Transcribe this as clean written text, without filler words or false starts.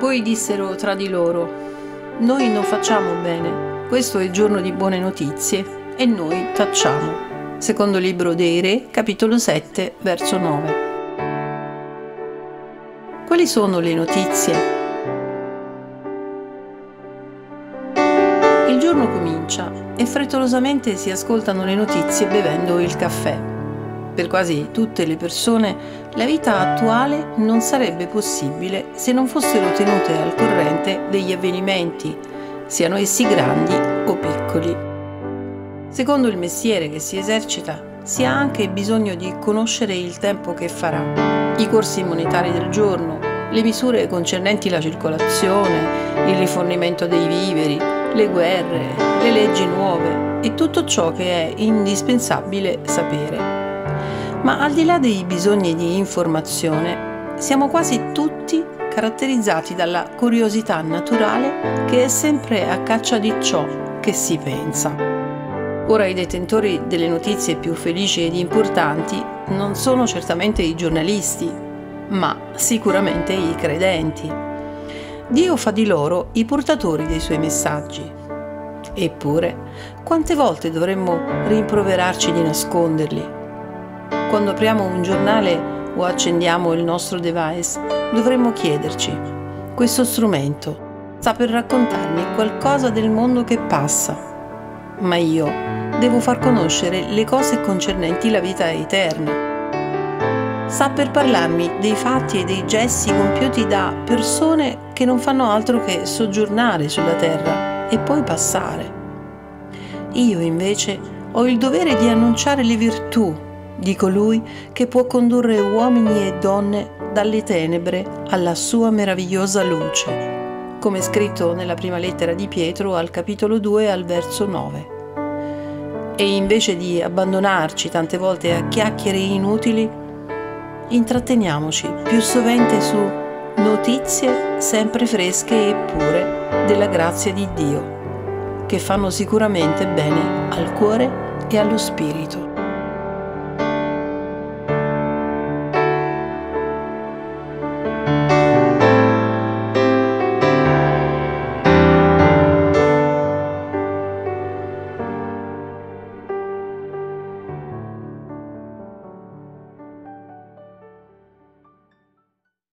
Poi dissero tra di loro: noi non facciamo bene, questo è il giorno di buone notizie e noi tacciamo. Secondo libro dei Re, capitolo 7, verso 9. Quali sono le notizie? Il giorno comincia e frettolosamente si ascoltano le notizie bevendo il caffè. Per quasi tutte le persone la vita attuale non sarebbe possibile se non fossero tenute al corrente degli avvenimenti, siano essi grandi o piccoli. Secondo il mestiere che si esercita, si ha anche bisogno di conoscere il tempo che farà, i corsi monetari del giorno, le misure concernenti la circolazione, il rifornimento dei viveri, le guerre, le leggi nuove e tutto ciò che è indispensabile sapere. Ma al di là dei bisogni di informazione, siamo quasi tutti caratterizzati dalla curiosità naturale che è sempre a caccia di ciò che si pensa. Ora, i detentori delle notizie più felici ed importanti non sono certamente i giornalisti, ma sicuramente i credenti. Dio fa di loro i portatori dei suoi messaggi. Eppure, quante volte dovremmo rimproverarci di nasconderli? Quando apriamo un giornale o accendiamo il nostro device, dovremmo chiederci: questo strumento sta per raccontarmi qualcosa del mondo che passa, ma io devo far conoscere le cose concernenti la vita eterna. Sta per parlarmi dei fatti e dei gesti compiuti da persone che non fanno altro che soggiornare sulla terra e poi passare. Io invece ho il dovere di annunciare le virtù di colui che può condurre uomini e donne dalle tenebre alla sua meravigliosa luce, come scritto nella prima lettera di Pietro al capitolo 2 al verso 9. E invece di abbandonarci tante volte a chiacchiere inutili, intratteniamoci più sovente su notizie sempre fresche e pure della grazia di Dio, che fanno sicuramente bene al cuore e allo spirito.